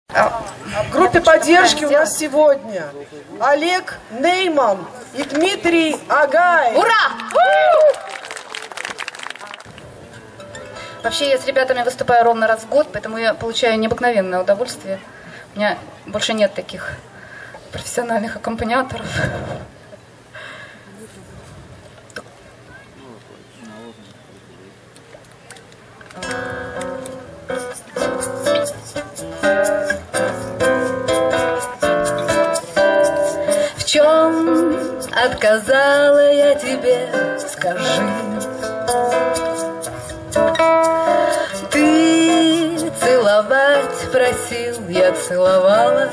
В группе поддержки у нас сегодня Олег Нейман и Дмитрий Агаев. Ура! Вообще я с ребятами выступаю ровно раз в год, поэтому я получаю необыкновенное удовольствие. У меня больше нет таких профессиональных аккомпаниаторов. В чем отказала я тебе, скажи? Ты целовать просил, я целовала.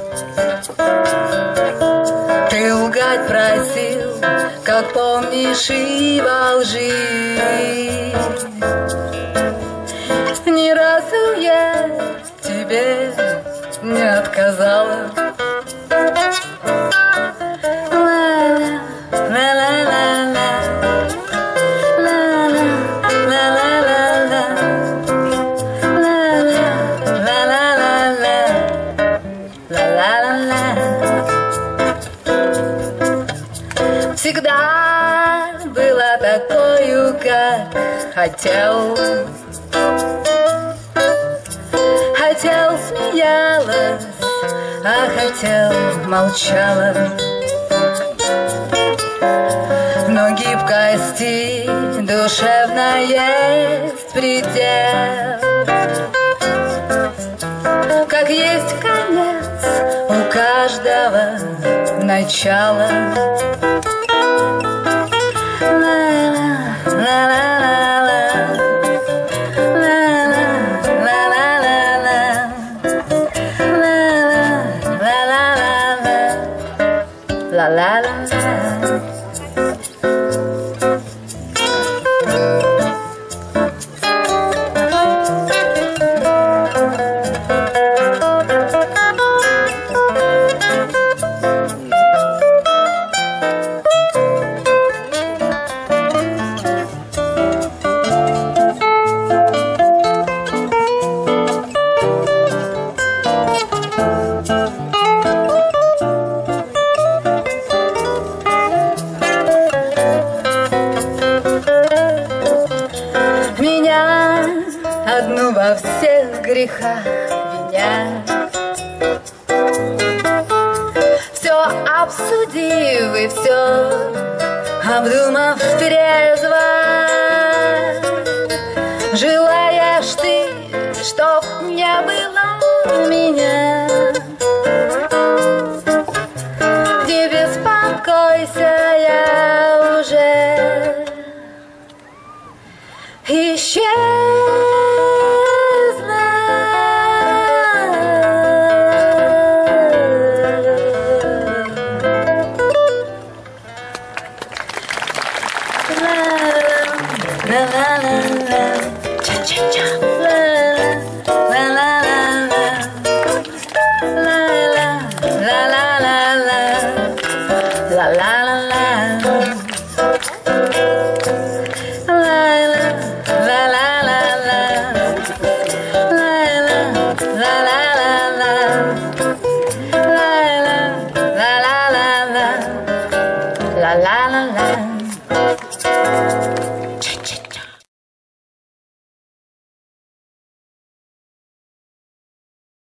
Ты лгать просил, как помнишь, и во лжи. Ни разу я тебе не отказала. Всегда была такою, как хотел. Хотел, смеялась, а хотел, молчала. Но гибкости душевной есть предел. Как есть конец у каждого начала. Меня одну во всех грехах винят. Все обсудив и все обдумав трезво, желаешь ты, чтоб не было меня. Не беспокойся, я уже исчезла. La la la la.